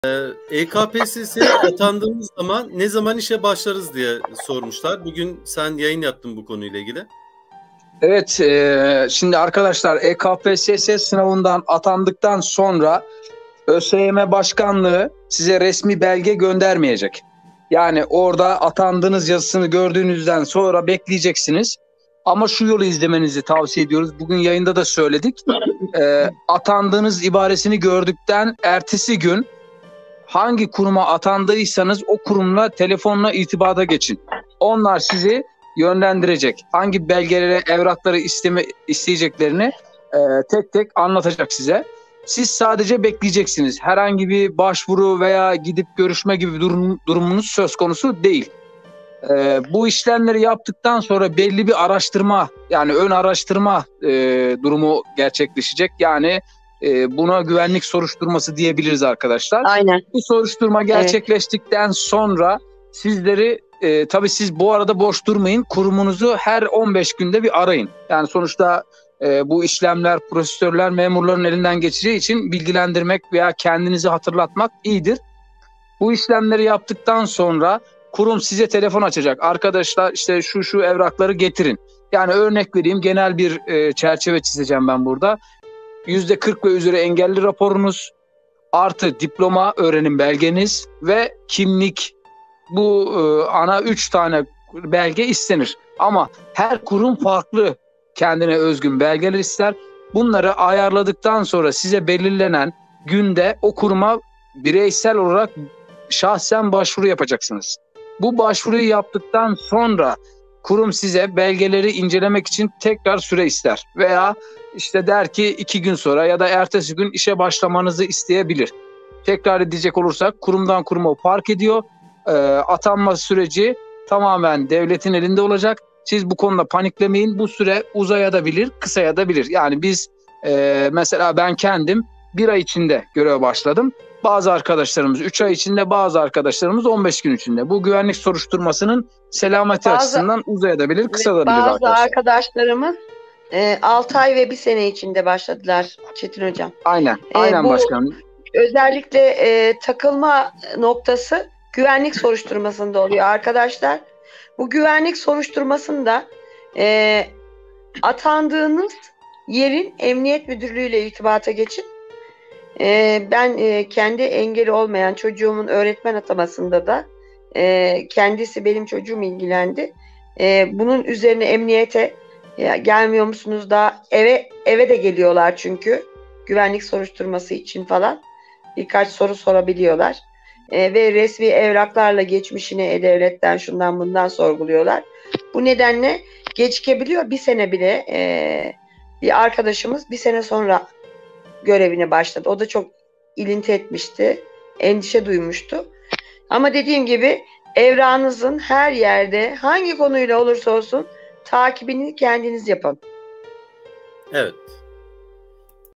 EKPSS'ye atandığımız zaman ne zaman işe başlarız diye sormuşlar. Bugün sen yayın yaptın bu konuyla ilgili. Evet, şimdi arkadaşlar EKPSS sınavından atandıktan sonra ÖSYM Başkanlığı size resmi belge göndermeyecek. Yani orada atandığınız yazısını gördüğünüzden sonra bekleyeceksiniz. Ama şu yolu izlemenizi tavsiye ediyoruz. Bugün yayında da söyledik. Atandığınız ibaresini gördükten ertesi gün hangi kuruma atandıysanız o kurumla telefonla irtibata geçin. Onlar sizi yönlendirecek. Hangi belgelere, evrakları isteyeceklerini tek tek anlatacak size. Siz sadece bekleyeceksiniz. Herhangi bir başvuru veya gidip görüşme gibi bir durumunuz söz konusu değil. Bu işlemleri yaptıktan sonra belli bir araştırma, yani ön araştırma durumu gerçekleşecek. Yani buna güvenlik soruşturması diyebiliriz arkadaşlar. Aynen. Bu soruşturma gerçekleştikten sonra sizleri tabii siz bu arada boş durmayın. Kurumunuzu her 15 günde bir arayın. Yani sonuçta bu işlemler, prosedürler memurların elinden geçeceği için bilgilendirmek veya kendinizi hatırlatmak iyidir. Bu işlemleri yaptıktan sonra kurum size telefon açacak. Arkadaşlar işte şu evrakları getirin. Yani örnek vereyim, genel bir çerçeve çizeceğim ben burada. %40 ve üzeri engelli raporunuz, artı diploma öğrenim belgeniz ve kimlik, bu ana 3 tane belge istenir. Ama her kurum farklı kendine özgün belgeler ister. Bunları ayarladıktan sonra size belirlenen günde o kuruma bireysel olarak şahsen başvuru yapacaksınız. Bu başvuruyu yaptıktan sonra kurum size belgeleri incelemek için tekrar süre ister. Veya işte der ki 2 gün sonra ya da ertesi gün işe başlamanızı isteyebilir. Tekrar edecek olursak kurumdan kuruma fark ediyor. Atanma süreci tamamen devletin elinde olacak. Siz bu konuda paniklemeyin. Bu süre uzayabilir, kısayabilir. Yani biz mesela ben kendim 1 ay içinde göreve başladım. Bazı arkadaşlarımız 3 ay içinde, bazı arkadaşlarımız 15 gün içinde. Bu güvenlik soruşturmasının selameti açısından uzayabilir, kısalabilir bazı arkadaşlarımız 6 ay ve 1 sene içinde başladılar Çetin Hocam. Aynen başkanım. Özellikle takılma noktası güvenlik soruşturmasında oluyor arkadaşlar. Bu güvenlik soruşturmasında atandığınız yerin emniyet müdürlüğüyle irtibata geçin. Ben kendi engeli olmayan çocuğumun öğretmen atamasında da kendisi benim çocuğum ilgilendi. Bunun üzerine emniyete gelmiyor musunuz da eve de geliyorlar çünkü güvenlik soruşturması için falan birkaç soru sorabiliyorlar. Ve resmi evraklarla geçmişini e-devletten şundan bundan sorguluyorlar. Bu nedenle gecikebiliyor. 1 sene bile bir arkadaşımız 1 sene sonra görevine başladı. O da çok ilinti etmişti. Endişe duymuştu. Ama dediğim gibi evrağınızın her yerde hangi konuyla olursa olsun takibini kendiniz yapın. Evet.